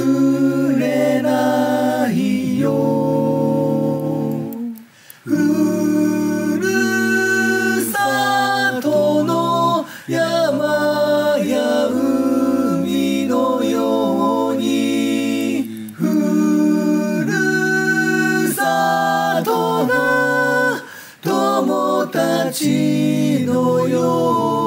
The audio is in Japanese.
忘れないよ。ふるさとの山や海のように、ふるさとが友達のように